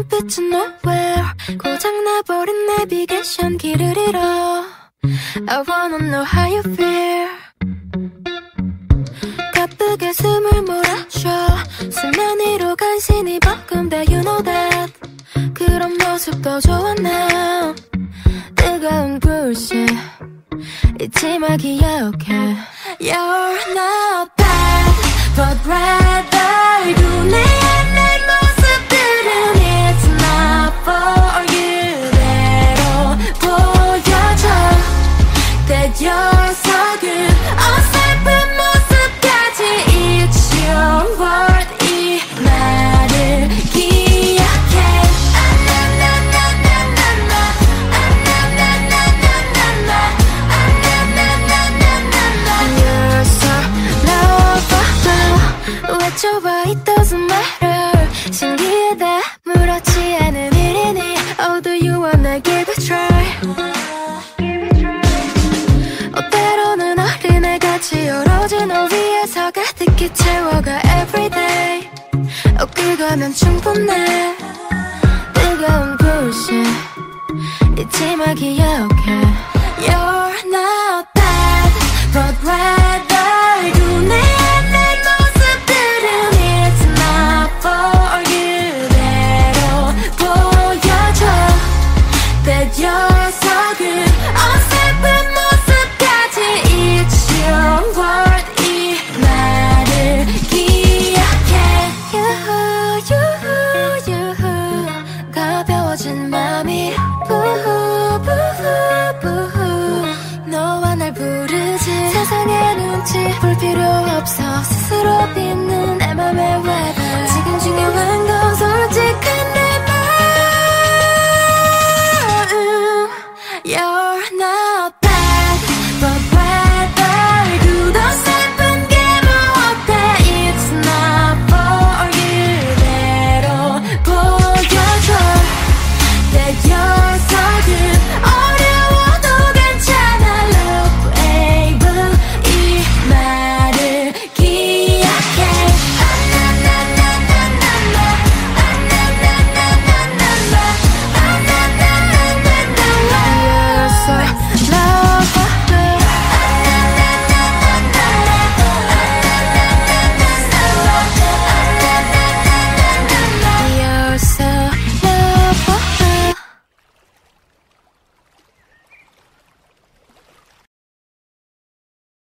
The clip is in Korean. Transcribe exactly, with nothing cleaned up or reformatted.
빛은 nowhere. 고장나버린 내비게이션 길을 잃어. I wanna know how you feel. 가쁘게 숨을 몰아쉬어. 수면 위로 간신히 버금다 you know that. 그런 모습도 좋아 now. 뜨거운 불씨 잊지 마 기억해. You're not bad but rather 눈에 내 모습들은 it's not for you. 대로 보여줘 that you're so good. 어설픈 모습까지 it's your word. 이 말을 기억해. You're so lovable. 왜 좋아 it doesn't matter. 신기하다 무렇지 않은 일이니. Oh do you wanna give it a try. 어 때로는 어린애같이 오로지 너 위해서 가득히 채워가 everyday. 어 그거면 충분해. 뜨거운 불씨 잊지 마 기억해. You're not bad but rather 눈에 내 모습들은 it's not for you. 대로 보여줘 that you're so good. 어설픈 모습까지 it's your word. 이 말을 기억해. 유후 유후 가벼워진 맘이 부후 부후 부후 너와 날 부르지. 세상에 눈치 볼 필요 없어. 스스로 빚는 내 맘에 왜